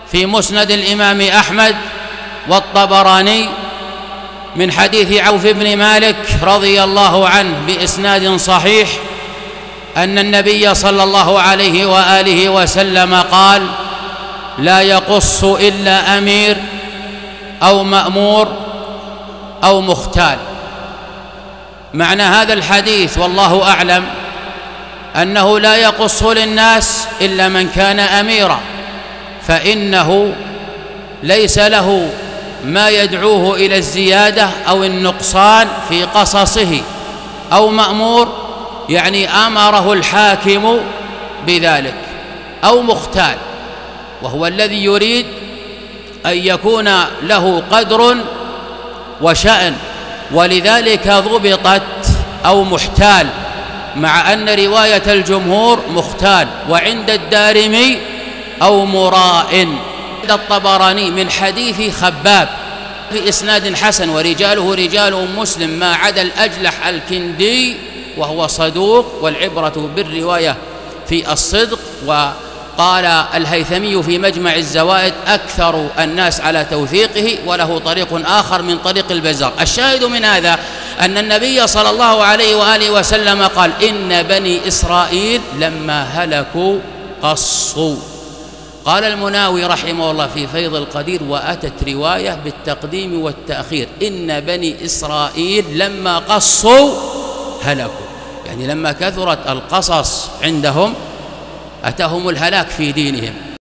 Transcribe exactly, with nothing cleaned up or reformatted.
في مسند الإمام أحمد والطبراني من حديث عوف بن مالك رضي الله عنه بإسناد صحيح أن النبي صلى الله عليه وآله وسلم قال: لا يقص إلا أمير أو مأمور أو مختال. معنى هذا الحديث والله أعلم أنه لا يقص للناس إلا من كان أميرا، فإنه ليس له ما يدعوه إلى الزيادة أو النقصان في قصصه، أو مأمور يعني أمره الحاكم بذلك، أو مختال وهو الذي يريد أن يكون له قدر وشأن، ولذلك ضبطت أو محتال، مع أن رواية الجمهور مختال، وعند الدارمي أو مراء. عند الطبراني من حديث خباب في إسناد حسن ورجاله رجال مسلم ما عدا الأجلح الكندي وهو صدوق، والعبرة بالرواية في الصدق. وقال الهيثمي في مجمع الزوائد: أكثر الناس على توثيقه، وله طريق آخر من طريق البزار. الشاهد من هذا أن النبي صلى الله عليه وآله وسلم قال: إن بني إسرائيل لما هلكوا قصوا. قال المناوي رحمه الله في فيض القدير: وأتت رواية بالتقديم والتأخير، إن بني إسرائيل لما قصوا هلكوا، يعني لما كثرت القصص عندهم أتاهم الهلاك في دينهم.